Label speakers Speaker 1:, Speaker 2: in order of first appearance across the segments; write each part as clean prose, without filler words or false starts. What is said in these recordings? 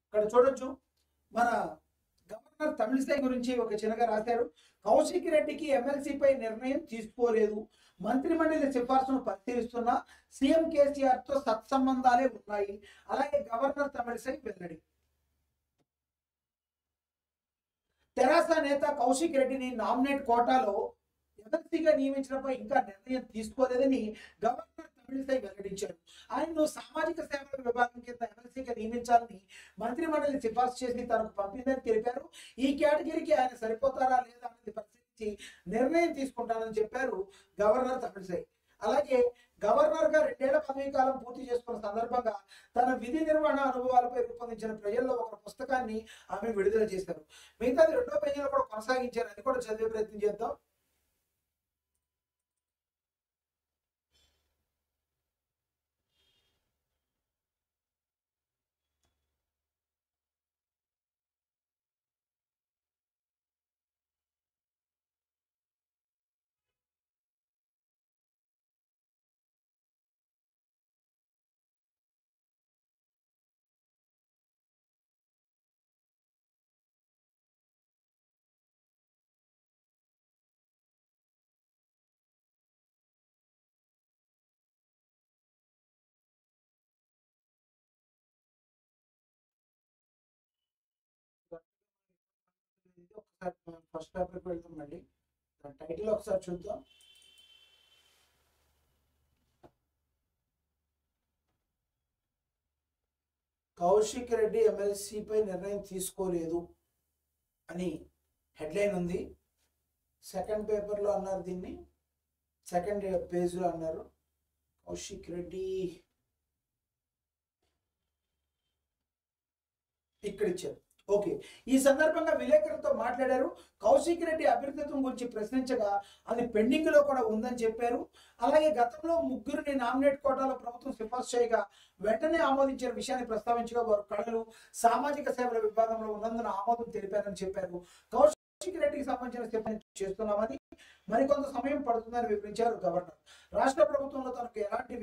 Speaker 1: ఇక్కడ చూడొచ్చు మన గవర్నర్ తమిళిసై గురించి ఒక చిన్నగా రాశారు. కౌశిక్ రెడ్డికి ఎమ్మెల్సీపై నిర్ణయం తీసుకోలేదు, మంత్రిమండలి సిఫార్సును పరిశీలిస్తున్న సీఎం కేసీఆర్ తో సత్సంబంధాలే ఉన్నాయి. అలాగే గవర్నర్ తమిళిసై వెల్లడి. తెరాస నేత కౌశిక్ రెడ్డిని నామినేట్ కోటాలో ఎమ్మెల్సీగా నియమించడంపై ఇంకా నిర్ణయం తీసుకోలేదని గవర్నర్ తమిళిసై వెల్లడించారు. ఆయన్ను సామాజిక సేవల విభాగం కింద ఎమ్మెల్సీగా నియమించాలని మంత్రిమండలి సిఫార్సు చేసి తనకు పంపిందని తెలిపారు. ఈ కేటగిరీకి ఆయన సరిపోతారా లేదా అనేది పరిశీలించి నిర్ణయం తీసుకుంటానని చెప్పారు గవర్నర్ తమిళిసై. అలాగే గవర్నర్ గా 2 ఏళ్ల పదవీ కాలం పూర్తి చేసుకున్న సందర్భంగా తన విధి నిర్వహణ అనుభవాలపై రూపొందించిన ప్రజల్లో ఒక పుస్తకాన్ని ఆమె విడుదల చేశారు. మిగతాది 2వ పేజీలో కూడా కొనసాగించారు, అది కూడా చదివే ప్రయత్నం చేద్దాం. ఒకసారి ఫస్ట్ పేపర్కి వెళ్తాం, మళ్ళీ టైటిల్ ఒకసారి చూద్దాం. కౌశిక్ రెడ్డి ఎమ్మెల్సీపై నిర్ణయం తీసుకోలేదు అని హెడ్లైన్ ఉంది. సెకండ్ పేపర్లో అన్నారు, దీన్ని సెకండ్ పేజ్లో అన్నారు. కౌశిక్ రెడ్డి ఇక్కడ ఇచ్చారు. ఓకే, ఈ సందర్భంగా విలేకరులతో మాట్లాడారు. కౌశిక్ రెడ్డి అభ్యర్థిత్వం గురించి ప్రశ్నించగా అది పెండింగ్ లో కూడా ఉందని చెప్పారు. అలాగే గతంలో 3 నామినేట్ కోటాలో ప్రభుత్వం సిఫార్సు చేయగా వెంటనే ఆమోదించిన విషయాన్ని ప్రస్తావించగా వారు కళలు సామాజిక సేవల విభాగంలో ఉన్నందున ఆమోదం తెలిపారని చెప్పారు. కౌశిక్ రెడ్డికి సంబంధించిన సిఫార్సు చేస్తున్నామని మరికొంత సమయం పడుతుందని వివరించారు గవర్నర్. రాష్ట్ర ప్రభుత్వంలో తనకు ఎలాంటి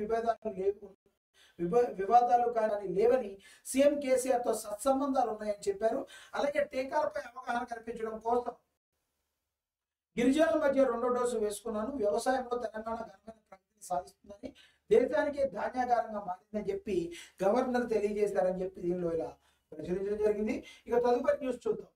Speaker 1: వివాదాలు కానీ లేవని, సీఎం కేసీఆర్ తో సత్సంబంధాలు ఉన్నాయని చెప్పారు. అలాగే టీకాలపై అవగాహన కల్పించడం కోసం గిరిజనుల మధ్య 2వ డోసు వేసుకున్నాను. వ్యవసాయంలో తెలంగాణ ఘనమైన ప్రగతిని సాధిస్తుందని, దేశానికి ధాన్యాగారంగా మారిందని చెప్పి గవర్నర్ తెలియజేశారని చెప్పి దీనిలో ఇలా ప్రచురించడం జరిగింది. ఇక తదుపరి న్యూస్ చూద్దాం.